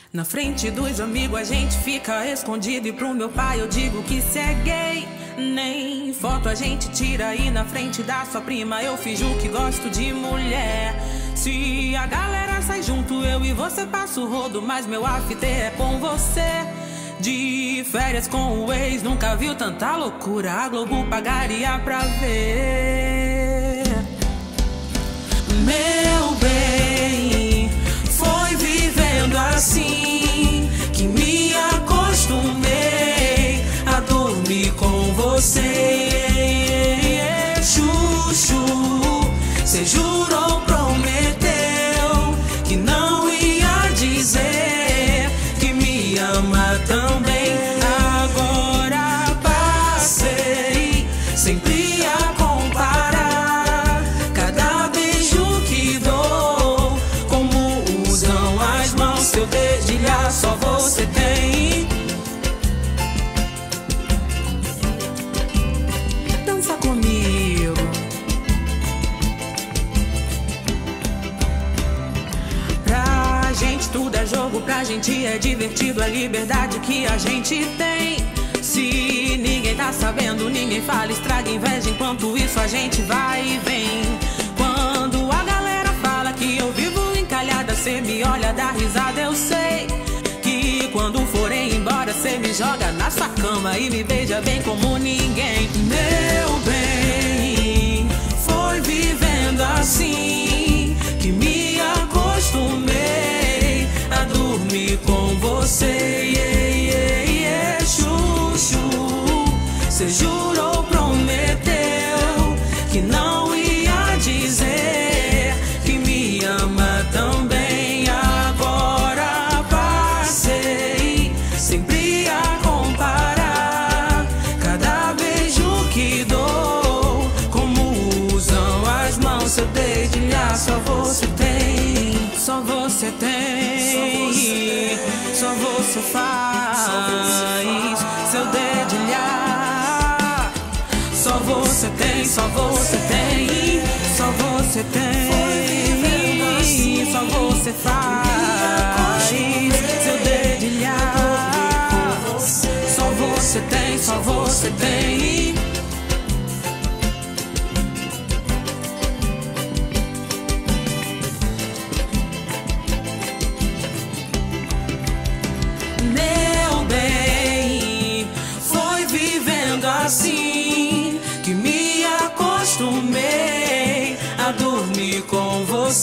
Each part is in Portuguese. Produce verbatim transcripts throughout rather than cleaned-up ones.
Na frente dos amigos a gente fica escondido, e pro meu pai eu digo que cê é gay. Nem foto a gente tira, e na frente da sua prima eu finjo que gosto de mulher. Se a galera sai junto, eu e você passa o rodo, mas meu after é com você. De férias com o ex, nunca viu tanta loucura, a Globo pagaria pra ver. Meu bem, foi vivendo assim que me acostumei a dormir com você. Chuchu, cê jurou, prometeu que não ia dizer que me ama também. Agora passei sempre a comparar cada beijo que dou, como usam as mãos. Seu dedilhar só você tem. Dança comigo. Pra gente tudo é jogo, pra gente é divertido, a liberdade que a gente tem. Se ninguém tá sabendo, ninguém fala, estraga inveja, enquanto isso a gente vai e vem. Quando a galera fala que eu vivo encalhada, cê me olha, dá risada, eu sei que quando forem embora cê me joga na sua cama e me beija bem como ninguém. Meu bem, foi vivendo assim que me acostumei a dormir com você. Yeah, yeah, yeah. Chuchu, cê jurou, prometeu que não ia dizer que me ama também. Agora passei sempre a comparar cada beijo que dou, como usam as mãos. Seu dedilhar só você tem, só você tem, só você faz. Seu dedilhar só você tem, só você tem, só você tem, só você faz. Seu dedilhar só você tem, só você tem. Meu bem, foi vivendo assim que me acostumei a dormir com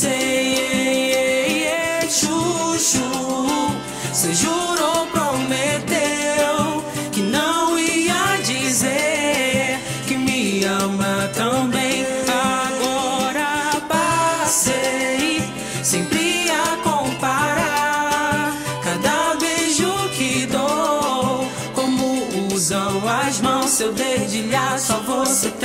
você. Chuchu, cê jurou, prometeu que não ia dizer que me ama também. Agora passei sempre a comparar cada beijo que dou, como usam as mãos. Seu dedilhar só você tem.